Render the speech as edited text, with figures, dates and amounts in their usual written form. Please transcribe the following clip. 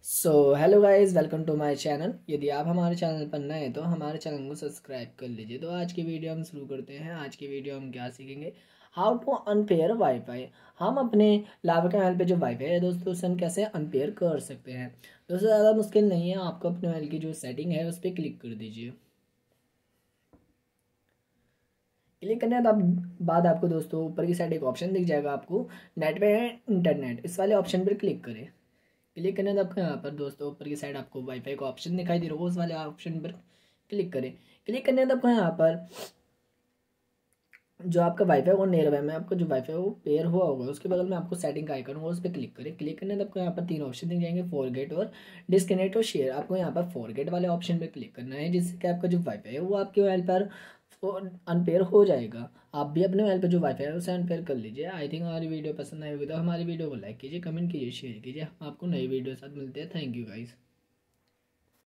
So hello guys, welcome to my channel. यदि आप हमारे चैनल पर नए हैं तो हमारे चैनल को सब्सक्राइब कर लीजिए। तो आज की वीडियो हम शुरू करते हैं। आज की वीडियो हम क्या सीखेंगे, हाउ टू अनपेयर वाईफाई। हम अपने लावा के मोबाइल पे जो वाईफाई है दोस्तों, उसे हम कैसे अनपेयर कर सकते हैं। दोस्तों ज़्यादा मुश्किल नहीं है, आपको अपने मोबाइल की जो सेटिंग है उस पर क्लिक कर दीजिए। क्लिक करने के बाद आपको दोस्तों ऊपर की साइड एक ऑप्शन दिख जाएगा, आपको नेट पे इंटरनेट, इस वाले ऑप्शन पर क्लिक करें। क्लिक करने के बाद आपको यहाँ पर दोस्तों ऊपर की साइड आपको वाईफाई का ऑप्शन दिखाई दे रहा होगा, उस वाले ऑप्शन पर क्लिक करें। क्लिक करने के बाद आपको यहाँ पर जो आपका वाईफाई वो नियर बाय में आपको जो वाईफाई वो पेयर हुआ होगा, उसके बगल में आपको सेटिंग का आइकन होगा, उस पर क्लिक करें। क्लिक करने के बाद आपको यहाँ पर तीन ऑप्शन दिख जाएंगे, फॉरगेट और डिस्कनेक्ट और शेयर। आपको यहाँ पर फॉरगेट वाले ऑप्शन पर क्लिक करना है, जिससे कि आपका जो वाईफाई है वो आपके मोबाइल पर अनपेयर हो जाएगा। आप भी अपने मोबाइल पर जो वाईफाई है उसे अनपेयर कर लीजिए। आई थिंक हमारी वीडियो पसंद आई होगी तो हमारी वीडियो को लाइक कीजिए, कमेंट कीजिए, शेयर कीजिए। हम आपको नई वीडियो के साथ मिलते हैं। Thank you guys.